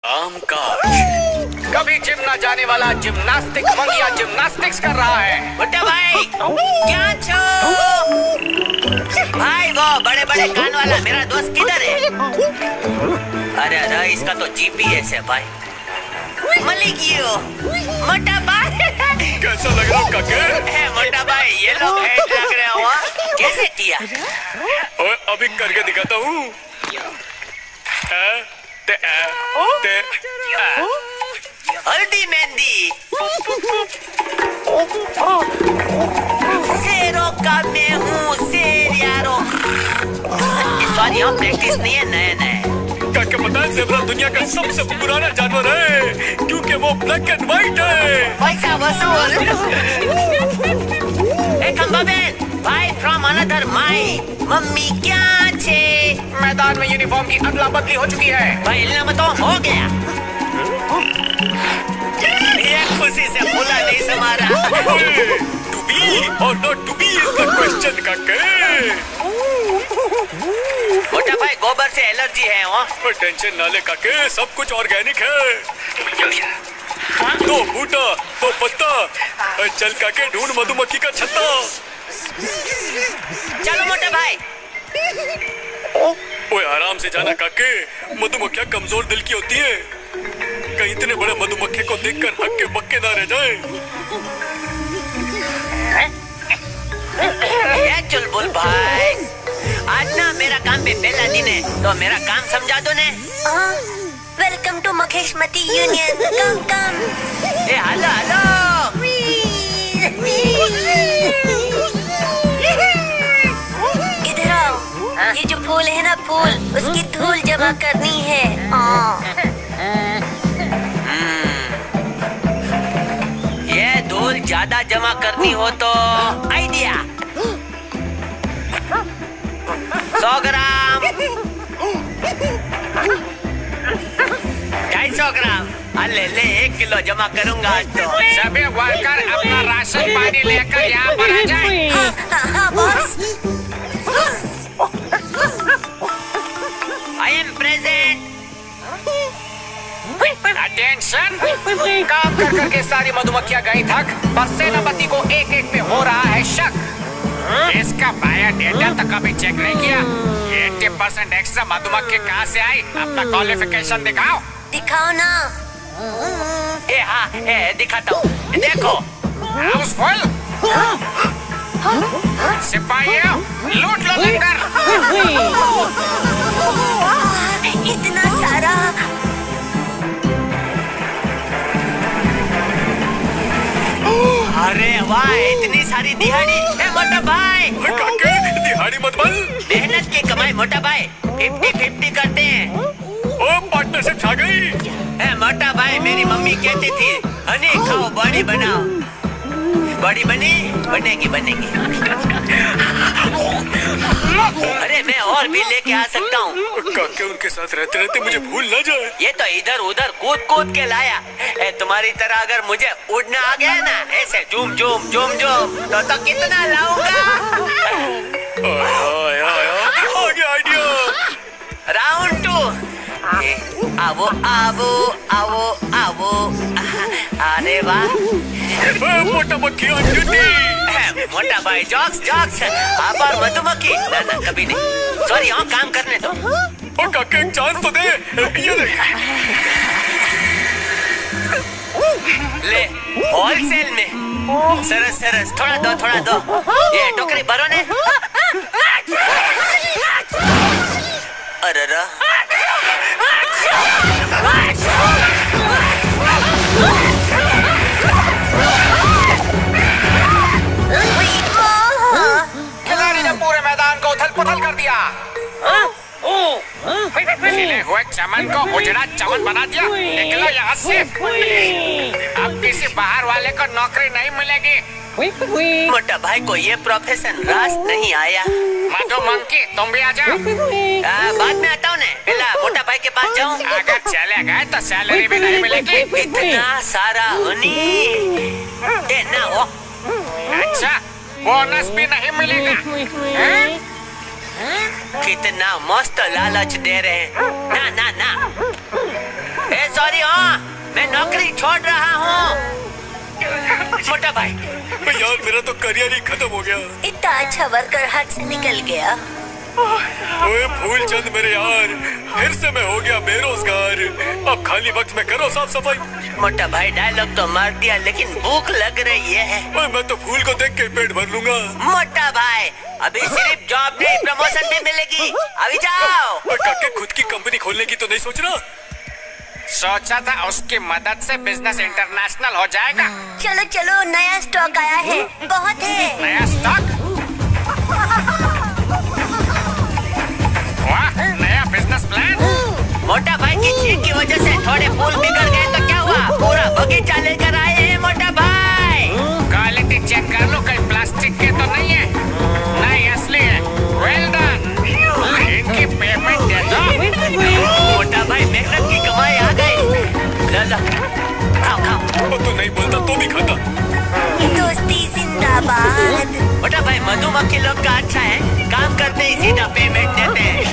कामकाज। कभी जिम ना जाने वाला जिम्नास्टिक मंगिया जिम्नास्टिक्स कर रहा है। बुड्ढा भाई क्या छो भाई, वो बड़े बड़े कान वाला मेरा दोस्त किधर है? अरे अरे इसका तो जीपीएस है भाई। मलिकियो मोटा भाई कैसा लग रहा काके? मोटा भाई ये लोग हेट लग रहे हो, कैसे किया? और अभी करके दिखाता हूँ। हल्दी मेहंदी शेरों का मैं हूँ शेर यारो। सॉरी यहाँ प्रैक्टिस नहीं है, नए नए। काके पता है ज़ेब्रा दुनिया का सबसे पुराना जानवर है क्योंकि वो ब्लैक एंड व्हाइट है। पैसा वसूल। भाई फ्रॉम अनदर माई मम्मी क्या छे? मैदान में यूनिफॉर्म की अदला बदली हो चुकी है। भाई इल्म तो हो गया। ये खुशी से फूला नहीं समा रहा। To be or not to be is the question काके। मोटा भाई गोबर से एलर्जी है वो। टेंशन ना ले काके, सब कुछ ऑर्गेनिक है। दो बूटा दो पत्ता, चल काके ढूंढ मधुमक्खी का छत्ता। चलो मोटा भाई। ओए आराम से जाना काके, मधुमक्खियाँ कमजोर दिल की होती है। कहीं इतने बड़े मधुमक्खी को देखकर हक्के बक्के ना रह जाए। चुलबुल भाई आज ना मेरा काम पे पहला दिन है तो मेरा काम समझा दो ने। वेलकम टू मखेशमती यूनियन। Come come. ए हेलो हेलो। इधर आओ। ये जो फूल है ना फूल, उसकी धूल जमा करनी है। ये धूल ज्यादा जमा करनी हो तो आइडिया 100 ग्राम 250 ग्राम। ले 1 किलो जमा करूंगा आज तो। सभी वर्कर अपना राशन पानी लेकर यहाँ पर आ जाएं। हाँ boss. I am present. Attention. काम कर करके सारी मधुमक्खियाँ गई थक, बस सेनापति को एक एक पे हो रहा है शक। इसका बायोडेटा तो कभी चेक नहीं किया। 80% एक्स्ट्रा मधुमक्खी कहाँ से आई? अपना क्वालिफिकेशन दिखाओ। दिखाओ ना। हाँ दिखाता हूँ, देखो। हाउसफुल। सिपाहियों लूट लो लंगर। इतना सारा। अरे वाह इतनी सारी दिहाड़ी। मोटा भाई काके दिहाड़ी मत बोल। मेहनत की कमाई मोटा भाई 50-50 करते हैं। ओ पार्टनरशिप छा गई। मोटा भाई मेरी मम्मी कहती थी हनी खाओ बॉडी बनाओ। बॉडी बनेगी। अरे मैं और भी लेके आ सकता हूँ। काके उनके साथ रहते रहते मुझे भूल ना जाए। ये तो इधर उधर कूद के लाया। तुम्हारी तरह अगर मुझे उड़ना आ गया ना ऐसे झूम तो कितना लाऊंगा। आ गया आइडिया। राउंड 2। आवो। अरे वाह मोटा मक्खी ऑन ड्यूटी। मोटा भाई जॉक्स आप और मधुमक्खी ना कभी नहीं। सॉरी हाँ काम करने दो। ओ काके एक चांस तो दे। ये देख ले होलसेल में सरस थोड़ा दो। ये टोकरी भरो ने। अरे खिलाड़ी ने पूरे मैदान को उथल-पुथल कर दिया। खिले हुए चमन को उजड़ा चमन बना दिया। निकलो यहाँ से। अब किसी बाहर वाले को नौकरी नहीं मिलेगी। मोटा भाई को ये प्रोफेशन रास नहीं आया। मधुमक्खी तुम भी आ जाओ। बाद में आता हूँ ने। पहला मोटा भाई के पास जाऊँ। अगर चले गए तो सैलरी भी नहीं मिलेगी। इतना सारा हनी ना हो। अच्छा बोनस भी नहीं मिलेगा। कितना मस्त लालच दे रहे हैं। ना सॉरी, हाँ मैं नौकरी छोड़ रहा हूँ। मोटा भाई यार मेरा तो करियर ही खत्म हो गया। इतना अच्छा वर्कर हाथ से निकल गया। ओए फूलचंद मेरे यार, फिर से मैं हो गया बेरोजगार। अब खाली वक्त में करो साफ सफाई। मोटा भाई डायलॉग तो मार दिया, लेकिन भूख लग रही है। ओए मैं तो फूल को देख के पेट भर लूंगा। मोटा भाई अभी सिर्फ जॉब नहीं, प्रमोशन भी मिलेगी। अभी जाओ। ओए काके खुद की कंपनी खोलने की तो नहीं सोच रहा? सोचा था उसकी मदद से बिजनेस इंटरनेशनल हो जाएगा। चलो चलो, नया स्टॉक आया है, बहुत है। नया स्टॉक? वाह, नया बिजनेस प्लान। मोटा भाई की चीख की वजह से थोड़े फूल बिगड़ गए तो क्या हुआ? पूरा बगीचा लेकर आए हैं मोटा भाई। क्वालिटी चेक कर लो, कहीं प्लास्टिक के तो नहीं है। नहीं, असली है। Well done. इनकी पेमेंट दे दो। मोटा भाई मेहनत की कमाई आ गई। लो खाओ खाओ। वो तो नहीं बोलता तो भी खाता। दोस्ती जिंदाबाद। मोटा भाई मधुमक्खी लोग का अच्छा है, काम करते ही सीधा पेमेंट देते हैं।